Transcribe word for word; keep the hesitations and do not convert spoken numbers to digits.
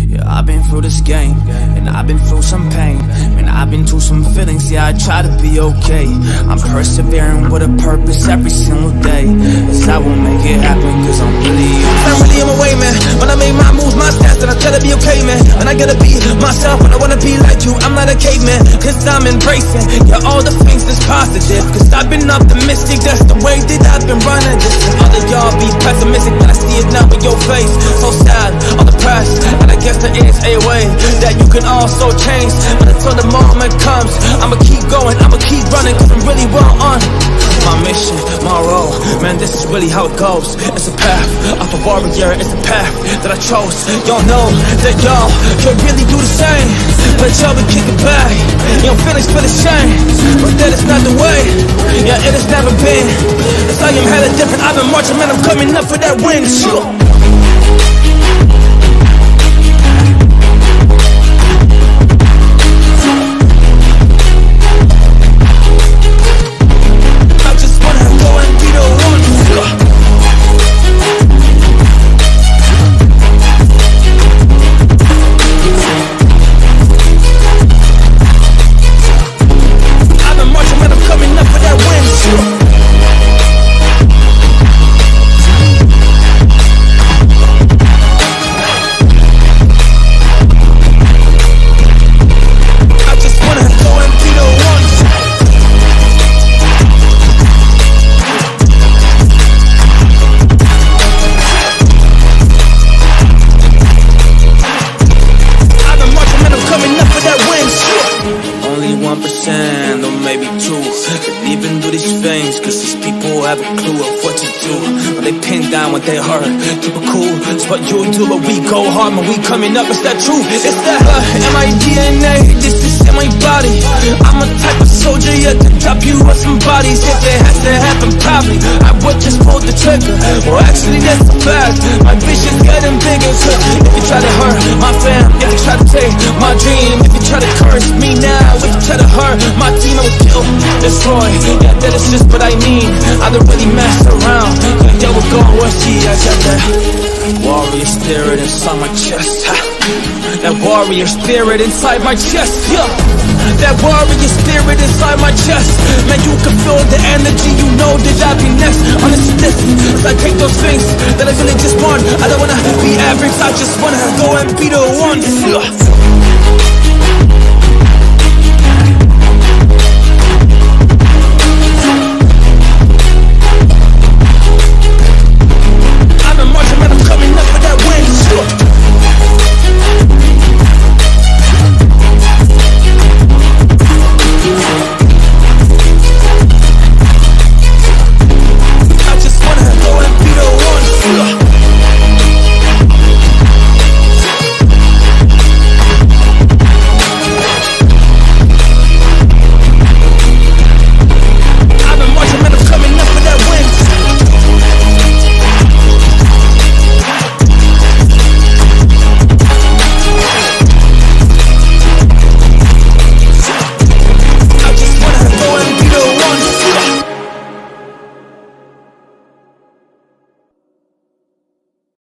Yeah, I've been through this game, and I've been through some pain, and I've been through some feelings. Yeah, I try to be okay. I'm persevering with a purpose every single day, cause I will make it happen, cause I'm really you. I'm really on my way, man. When I make my moves, my stats, then I try to be okay, man. And I gotta be myself when I wanna be like you. I'm not a caveman, cause I'm embracing, yeah, all the things that's positive. Cause I've been optimistic, that's the way that I've been running. Just to other y'all be pessimistic, but I see it now in your face. So sad, all depressed, and I guess there is a way that you can also change. But until the moment comes, I'ma keep going, I'ma keep running, cause I'm really well on my mission, my role. Man, this is really how it goes. It's a path of a warrior, it's a path that I chose. Y'all know that y'all can really do the same, but y'all be kicking back. Your feelings feel the same, but that is not the way. Yeah, it has never been. Cause I am hella different. I've been marching, man, I'm coming up for that win. Sure. one percent or maybe two, but even through these things, cause these people have a clue of what to do when they pin down what they hurt. Keep it cool, it's what you do, but we go hard when we coming up. It's that truth, it's that uh, in my D N A, this is in my body. I'm a type of soldier, yeah, to top you with some bodies. If it has to happen, probably I would just pull the trigger. Well, actually that's a fact, my vision's getting bigger. So if you try to hurt my fam, if you try to take my dream, if you try to curse me now, if you try to hurt my team, I will kill, destroy. Yeah, that is just what I mean. I don't really mess around. Yeah, yo, we're going where she at. That warrior spirit inside my chest. That warrior spirit inside my chest. Yeah, that warrior spirit inside my chest. Man, you can feel the energy. You know that I'll be next on this list. As I take those things that I really just want. I don't wanna be average. I just wanna go and be the one. Yeah.